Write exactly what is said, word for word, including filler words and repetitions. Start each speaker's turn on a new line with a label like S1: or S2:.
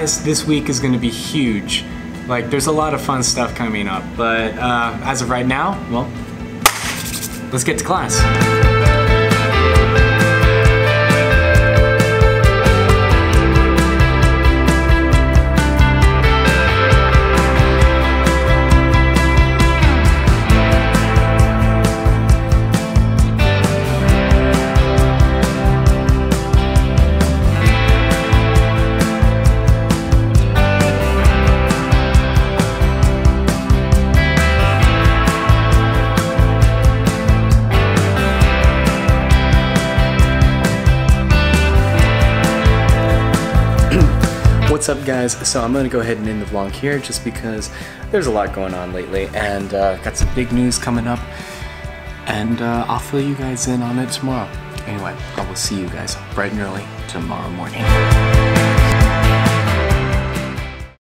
S1: guys, this week is gonna be huge. Like, there's a lot of fun stuff coming up, but uh, as of right now, well, let's get to class. What's up, guys? So I'm gonna go ahead and end the vlog here just because there's a lot going on lately, and uh, got some big news coming up, and uh, I'll fill you guys in on it tomorrow. Anyway, I will see you guys bright and early tomorrow morning.